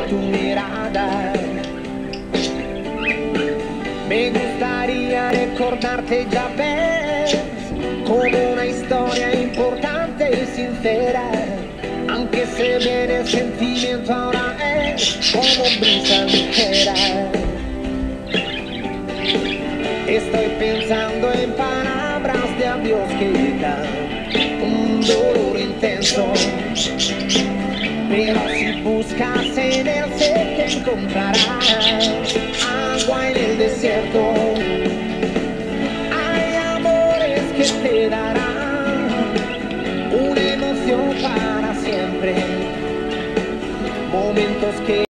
tu mirada. Me gustaría recordarte ya ves como una historia importante y sincera, aunque se viene el sentimiento ahora es como brisa ligera. Estoy pensando en palabras de adiós que dan un dolor intenso, pero si buscas en él sé que encontrarás agua en